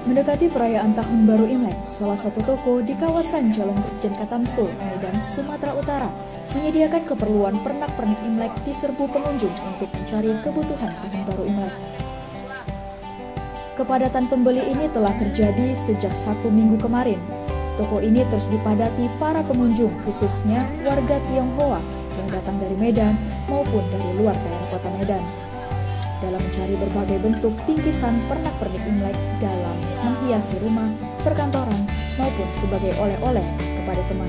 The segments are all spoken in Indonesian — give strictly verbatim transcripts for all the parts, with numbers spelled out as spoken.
Mendekati perayaan Tahun Baru Imlek, salah satu toko di kawasan Jalan Brigjen Katamso, Medan, Sumatera Utara, menyediakan keperluan pernak-pernik Imlek di serbu pengunjung untuk mencari kebutuhan Tahun Baru Imlek. Kepadatan pembeli ini telah terjadi sejak satu minggu kemarin. Toko ini terus dipadati para pengunjung, khususnya warga Tionghoa yang datang dari Medan maupun dari luar daerah kota Medan, dalam mencari berbagai bentuk bingkisan pernak-pernik Imlek dalam menghiasi rumah, perkantoran, maupun sebagai oleh-oleh kepada teman.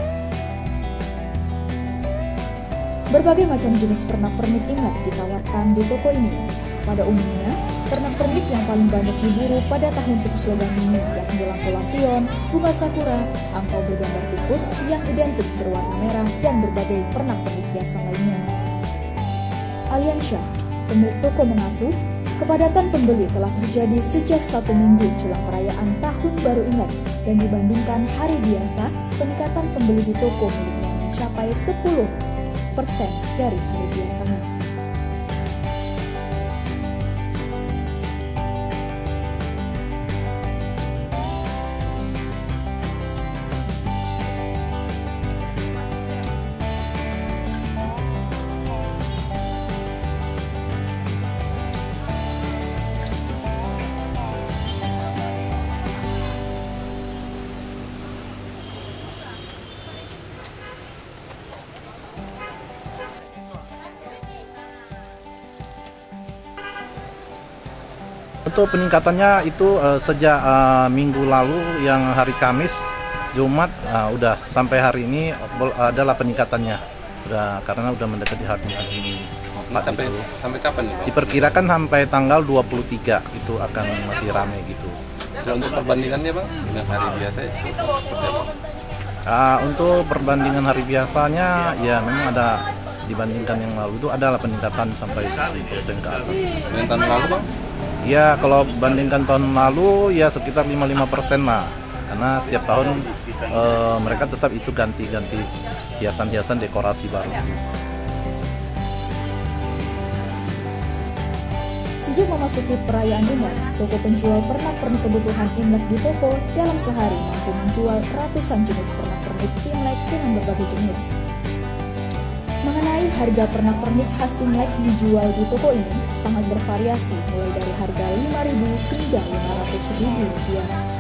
Berbagai macam jenis pernak-pernik Imlek ditawarkan di toko ini. Pada umumnya, pernak-pernik yang paling banyak diburu pada tahun tikus logam ini yakni lampu-lampion, bunga sakura, angpau bergambar tikus yang identik berwarna merah, dan berbagai pernak-pernik hiasan lainnya. Aliansyah, pemilik toko, mengaku kepadatan pembeli telah terjadi sejak satu minggu jelang perayaan Tahun Baru Imlek, dan dibandingkan hari biasa, peningkatan pembeli di toko miliknya mencapai sepuluh persen dari hari biasanya. Untuk peningkatannya itu uh, sejak uh, minggu lalu yang hari Kamis, Jumat, uh, udah sampai hari ini uh, adalah peningkatannya. Udah karena udah mendekati hari ini. Sampai itu. Sampai kapan nih, Pak? Diperkirakan sampai tanggal dua puluh tiga itu akan masih ramai gitu. Kalau untuk perbandingannya, Bang, dengan hari biasa itu seperti apa? Uh, untuk perbandingan hari biasanya ya memang ada, dibandingkan yang lalu itu adalah peningkatan sampai sepuluh persen ke atas. Dengan tahun lalu, Bang? Ya, kalau bandingkan tahun lalu ya sekitar lima puluh lima persen lah. Karena setiap tahun e, mereka tetap itu ganti-ganti hiasan-hiasan dekorasi baru. Sejak memasuki perayaan Imlek, toko penjual pernak-pernik kebutuhan Imlek di toko dalam sehari mampu menjual ratusan jenis pernak-pernik Imlek dengan berbagai jenis. Mengenai harga pernak-pernik khas Imlek dijual di toko ini sangat bervariasi, mulai dari harga lima ribu hingga lima ratus ribu rupiah.